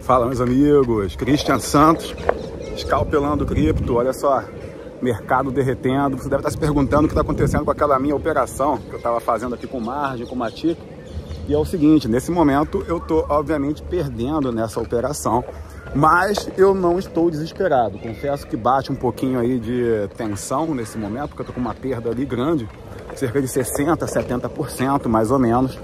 Fala, meus amigos, Christian Santos, escalpelando cripto. Olha só, mercado derretendo. Você deve estar se perguntando o que está acontecendo com aquela minha operação que eu estava fazendo aqui com margem, com Matic. E é o seguinte, nesse momento eu estou obviamente perdendo nessa operação, mas eu não estou desesperado. Confesso que bate um pouquinho aí de tensão nesse momento, porque eu estou com uma perda ali grande, cerca de 60%, 70% mais ou menos.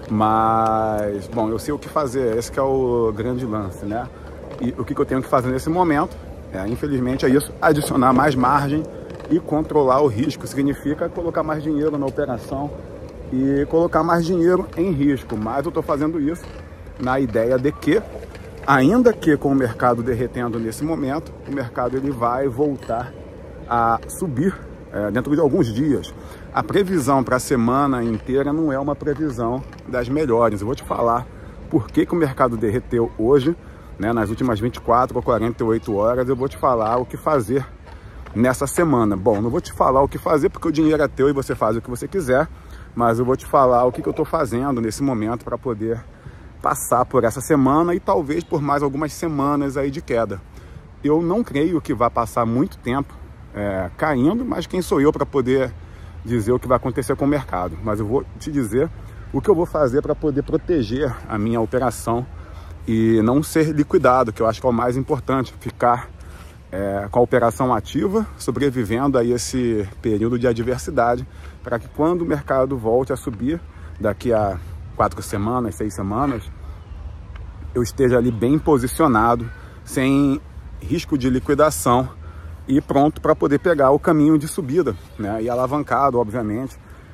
Mas, bom, eu sei o que fazer, esse que é o grande lance, né? E o que eu tenho que fazer nesse momento, infelizmente é isso, adicionar mais margem e controlar o risco. Significa colocar mais dinheiro na operação e colocar mais dinheiro em risco. Mas eu estou fazendo isso na ideia de que, ainda que com o mercado derretendo nesse momento, o mercado ele vai voltar a subir dentro de alguns dias. A previsão para a semana inteira não é uma previsão das melhores. Eu vou te falar por que o mercado derreteu hoje, né, nas últimas 24 ou 48 horas. Eu vou te falar o que fazer nessa semana. Bom, não vou te falar o que fazer porque o dinheiro é teu e você faz o que você quiser, mas eu vou te falar o que eu estou fazendo nesse momento para poder passar por essa semana e talvez por mais algumas semanas aí de queda. Eu não creio que vá passar muito tempo caindo, mas quem sou eu para poder dizer o que vai acontecer com o mercado? Mas eu vou te dizer o que eu vou fazer para poder proteger a minha operação e não ser liquidado, que eu acho que é o mais importante, ficar com a operação ativa, sobrevivendo a esse período de adversidade, para que quando o mercado volte a subir, daqui a 4 semanas, 6 semanas, eu esteja ali bem posicionado, sem risco de liquidação e pronto para poder pegar o caminho de subida, né? E alavancado, obviamente,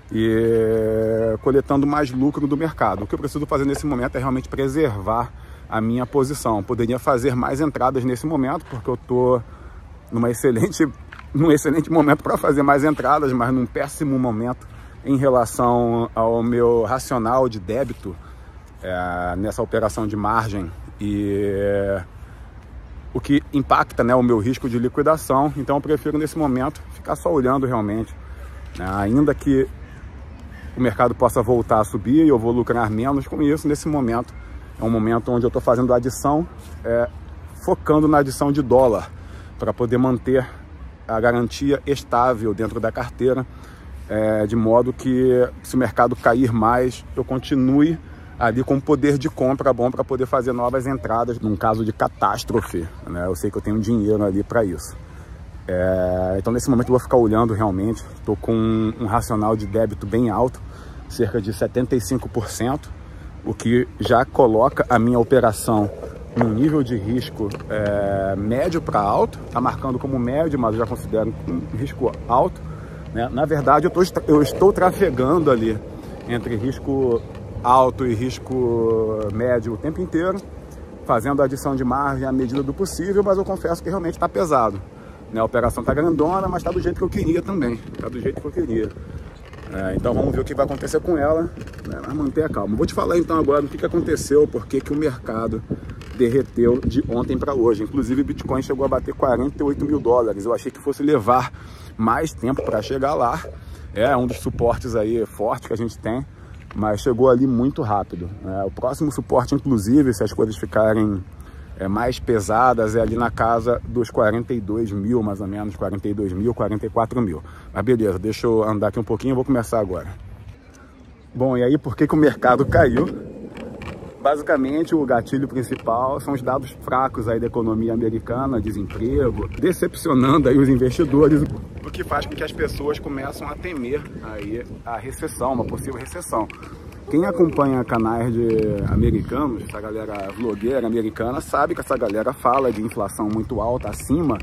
e coletando mais lucro do mercado. O que eu preciso fazer nesse momento é realmente preservar a minha posição. Poderia fazer mais entradas nesse momento, porque eu estou num excelente momento para fazer mais entradas, mas num péssimo momento em relação ao meu racional de débito nessa operação de margem e o que impacta, né, o meu risco de liquidação. Então eu prefiro nesse momento ficar só olhando realmente, né? Ainda que o mercado possa voltar a subir e eu vou lucrar menos com isso, nesse momento é um momento onde eu estou fazendo adição, focando na adição de dólar, para poder manter a garantia estável dentro da carteira, de modo que se o mercado cair mais, eu continue ali com poder de compra bom para poder fazer novas entradas num caso de catástrofe, né? Eu sei que eu tenho dinheiro ali para isso. Então nesse momento eu vou ficar olhando realmente. Estou com um racional de débito bem alto, cerca de 75%, o que já coloca a minha operação num nível de risco médio para alto. Está marcando como médio, mas eu já considero um risco alto, né? Na verdade eu estou trafegando ali entre risco alto e risco médio o tempo inteiro, fazendo a adição de margem à medida do possível, mas eu confesso que realmente está pesado, né? A operação está grandona, mas está do jeito que eu queria também, está do jeito que eu queria. Então vamos ver o que vai acontecer com ela, né? Mas manter a calma. Vou te falar então agora do que aconteceu, porque que o mercado derreteu de ontem para hoje. Inclusive o Bitcoin chegou a bater 48 mil dólares. Eu achei que fosse levar mais tempo para chegar lá. É um dos suportes aí fortes que a gente tem, mas chegou ali muito rápido. O próximo suporte, inclusive, se as coisas ficarem mais pesadas, é ali na casa dos 42 mil, mais ou menos, 42 mil, 44 mil. Mas beleza, deixa eu andar aqui um pouquinho, eu vou começar agora. Bom, e aí por que o mercado caiu? Basicamente, o gatilho principal são os dados fracos aí da economia americana, desemprego, decepcionando aí os investidores, o que faz com que as pessoas começam a temer aí a recessão, uma possível recessão. Quem acompanha canais americanos, essa galera vlogueira americana, sabe que essa galera fala de inflação muito alta, acima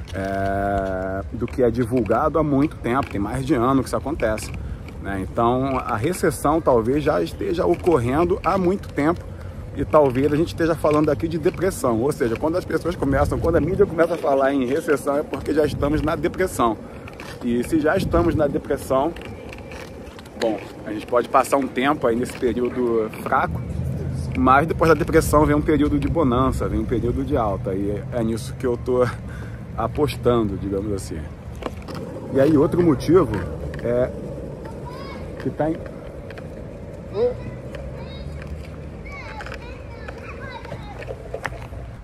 do que é divulgado há muito tempo, tem mais de ano que isso acontece, né? Então a recessão talvez já esteja ocorrendo há muito tempo e talvez a gente esteja falando aqui de depressão, ou seja, quando as pessoas quando a mídia começa a falar em recessão é porque já estamos na depressão. E se já estamos na depressão, bom, a gente pode passar um tempo aí nesse período fraco, mas depois da depressão vem um período de bonança, vem um período de alta, e é nisso que eu tô apostando, digamos assim. E aí outro motivo é que tá em...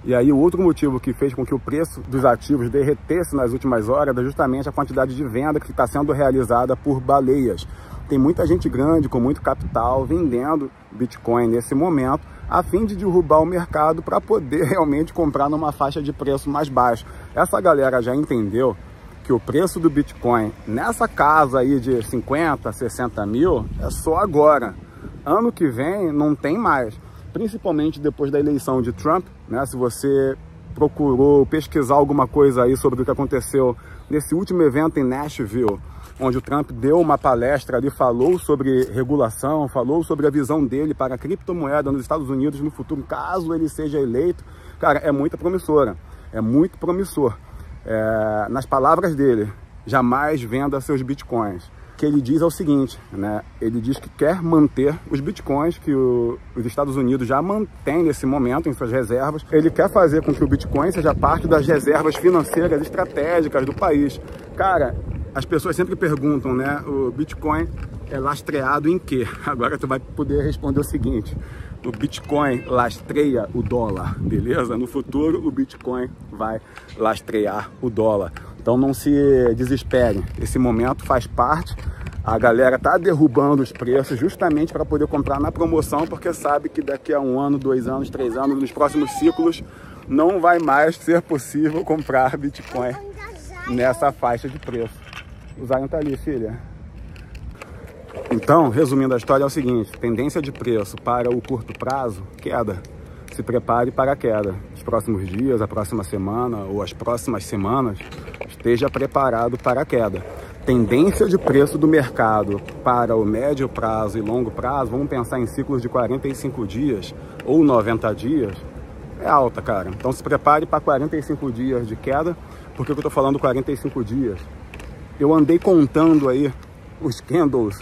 E aí o outro motivo que fez com que o preço dos ativos derretesse nas últimas horas é justamente a quantidade de venda que está sendo realizada por baleias. Tem muita gente grande, com muito capital, vendendo Bitcoin nesse momento, a fim de derrubar o mercado para poder realmente comprar numa faixa de preço mais baixa. Essa galera já entendeu que o preço do Bitcoin nessa casa aí de 50, 60 mil é só agora. Ano que vem não tem mais. Principalmente depois da eleição de Trump, né? Se você procurou pesquisar alguma coisa aí sobre o que aconteceu nesse último evento em Nashville, onde o Trump deu uma palestra ali, falou sobre regulação, falou sobre a visão dele para a criptomoeda nos Estados Unidos no futuro, caso ele seja eleito. Cara, é muito promissora, é muito promissor. Nas palavras dele, jamais venda seus bitcoins. O que ele diz é o seguinte, né? Ele diz que quer manter os bitcoins que os Estados Unidos já mantém nesse momento em suas reservas. Ele quer fazer com que o Bitcoin seja parte das reservas financeiras estratégicas do país. Cara, as pessoas sempre perguntam, né? O Bitcoin é lastreado em quê? Agora tu vai poder responder o seguinte: o Bitcoin lastreia o dólar, beleza? No futuro o Bitcoin vai lastrear o dólar. Então não se desespere, esse momento faz parte. A galera tá derrubando os preços justamente para poder comprar na promoção, porque sabe que daqui a 1 ano, 2 anos, 3 anos, nos próximos ciclos, não vai mais ser possível comprar Bitcoin nessa faixa de preço. O Zion tá ali, filha. Então, resumindo a história, é o seguinte: tendência de preço para o curto prazo, queda. Se prepare para a queda. Os próximos dias, a próxima semana ou as próximas semanas, esteja preparado para a queda. Tendência de preço do mercado para o médio prazo e longo prazo, vamos pensar em ciclos de 45 dias ou 90 dias, é alta, cara. Então se prepare para 45 dias de queda. Por que eu estou falando 45 dias? Eu andei contando aí os candles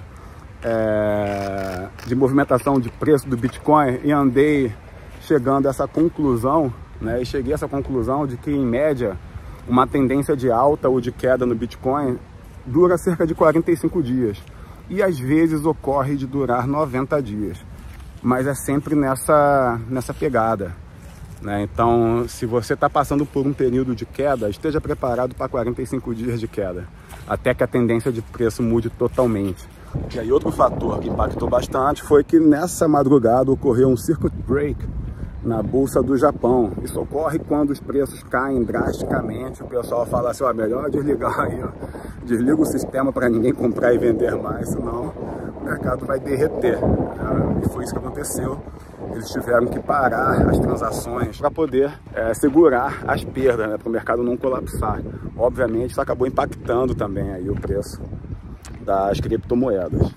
de movimentação de preço do Bitcoin e andei chegando a essa conclusão, né? E cheguei a essa conclusão de que, em média, uma tendência de alta ou de queda no Bitcoin dura cerca de 45 dias. E às vezes ocorre de durar 90 dias. Mas é sempre nessa pegada, né? Então, se você está passando por um período de queda, esteja preparado para 45 dias de queda, até que a tendência de preço mude totalmente. E aí outro fator que impactou bastante foi que nessa madrugada ocorreu um circuit break na Bolsa do Japão. Isso ocorre quando os preços caem drasticamente. O pessoal fala assim: ó, melhor desligar aí, ó. Desliga o sistema para ninguém comprar e vender mais, senão o mercado vai derreter. E foi isso que aconteceu. Eles tiveram que parar as transações para poder segurar as perdas, né, para o mercado não colapsar. Obviamente isso acabou impactando também aí o preço das criptomoedas.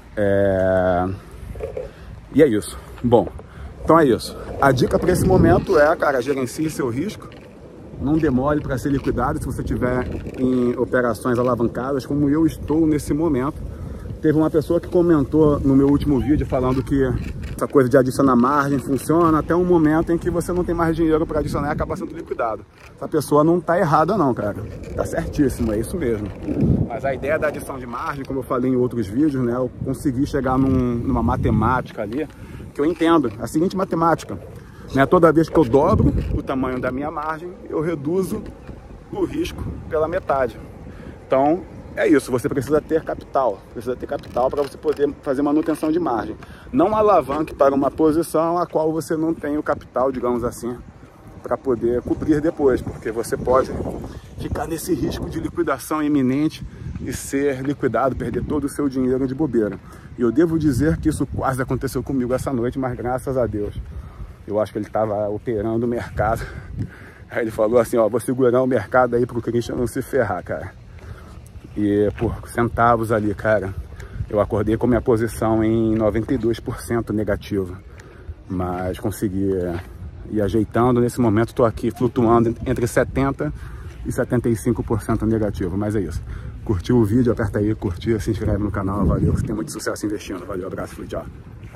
E é isso. Bom, então é isso. A dica para esse momento é, cara, gerencie seu risco. Não demore para ser liquidado se você estiver em operações alavancadas, como eu estou nesse momento. Teve uma pessoa que comentou no meu último vídeo falando que essa coisa de adicionar margem funciona até um momento em que você não tem mais dinheiro para adicionar e acaba sendo liquidado. Essa pessoa não está errada não, cara. Tá certíssimo, é isso mesmo. Mas a ideia da adição de margem, como eu falei em outros vídeos, né, eu consegui chegar numa matemática ali que eu entendo. A seguinte matemática, né, toda vez que eu dobro o tamanho da minha margem, eu reduzo o risco pela metade. Então, é isso, você precisa ter capital para você poder fazer manutenção de margem. Não alavanque para uma posição a qual você não tem o capital, digamos assim, para poder cobrir depois, porque você pode ficar nesse risco de liquidação iminente e ser liquidado, perder todo o seu dinheiro de bobeira. E eu devo dizer que isso quase aconteceu comigo essa noite, mas graças a Deus. Eu acho que ele estava operando o mercado. Aí ele falou assim, ó, vou segurar o mercado aí pro Christian não se ferrar, cara. E por centavos ali, cara, eu acordei com minha posição em 92% negativa. Mas consegui ir ajeitando. Nesse momento estou aqui flutuando entre 70% e 75% negativo. Mas é isso. Curtiu o vídeo, aperta aí, curtir, se inscreve no canal. Valeu, você tem muito sucesso investindo. Valeu, abraço, fui, tchau.